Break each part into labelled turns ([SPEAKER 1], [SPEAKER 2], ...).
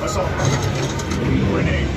[SPEAKER 1] Assault. Grenade.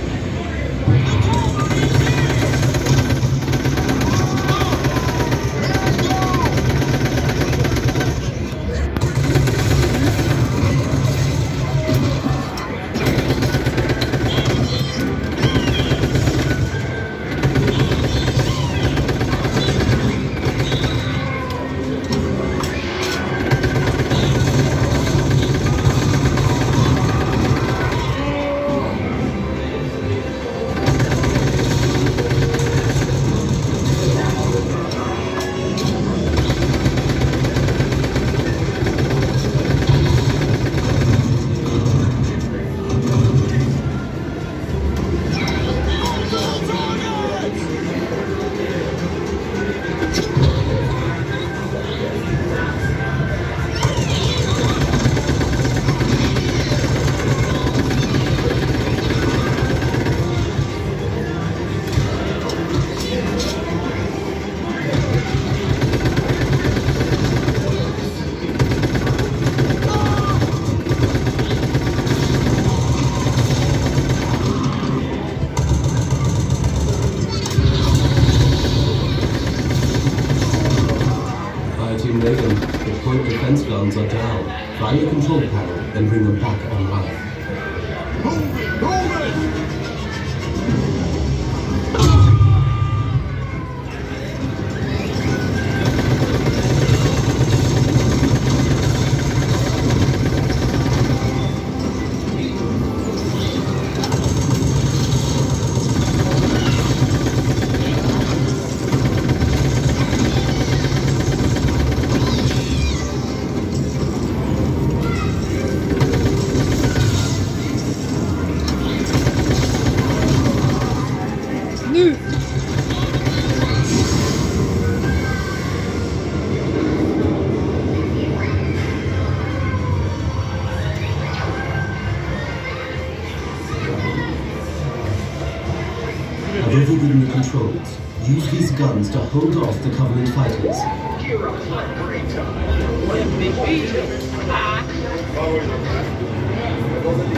[SPEAKER 2] Team Reagan, the point defense guns are down. Find the control panel, then bring them back online.
[SPEAKER 1] Move it! Move it!
[SPEAKER 2] I've overridden the controls. Use these guns to hold off the Covenant fighters.
[SPEAKER 3] You're up for a great time. Let me beat you.